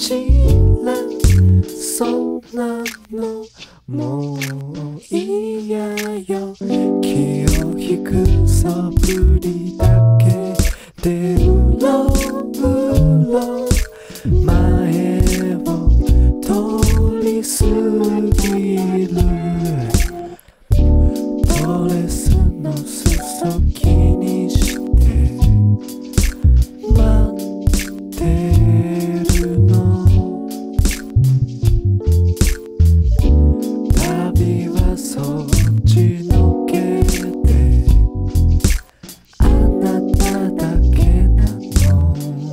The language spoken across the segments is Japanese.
らそんなのもう嫌よ。気を引くそぶりだけでうろうろ前を通り過ぎる。ドレスの裾気にして待ってるの。旅はそっちのけであなただけなの。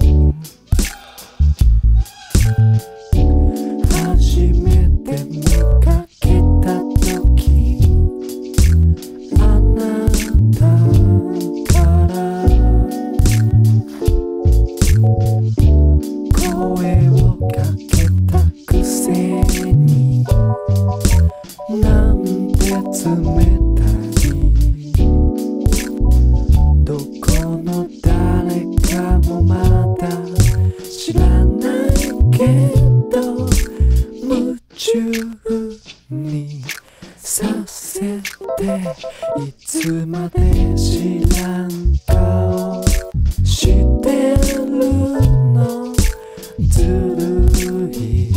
初めて見かけた時あなたから声をかけたくせになんて冷たい。どこの誰かもまだ知らないけど夢中にさせていつまで知らん顔してるの。ずるい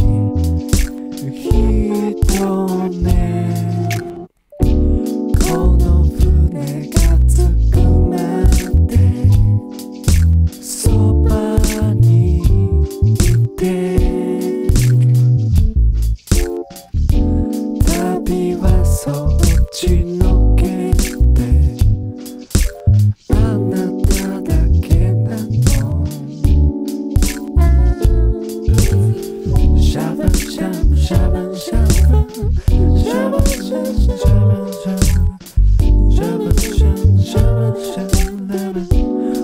人ね。この船が着くまでそばにいて。旅はそっちのけであなただけなの。シャバシャバシャバシャバシャバシャバシャバシャバシャバシャバシャバシ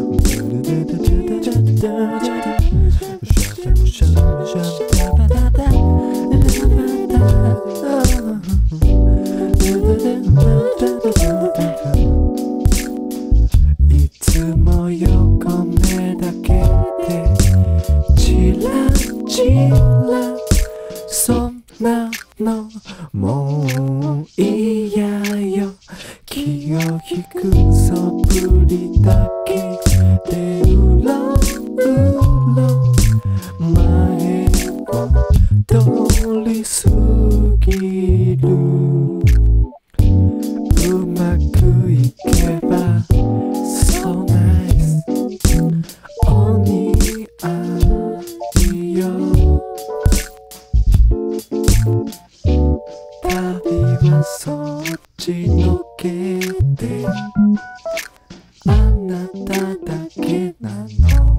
いつも横目だけでチラチラそんなのもう嫌よ。気を引くそぶりだけでうろうろ前を通り過ぎる。うまくいけば So nice お似合いよ。旅はそっちのけであなただけなの。